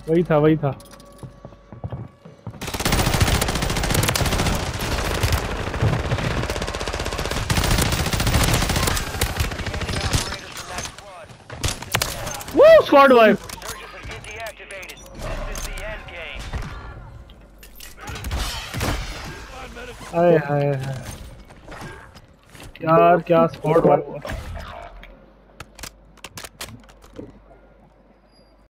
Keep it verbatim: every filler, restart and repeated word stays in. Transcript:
वही था वही था। वो स्क्वाड वाइफ। हाय हाय हाय यार क्या स्क्वाड वाइफ।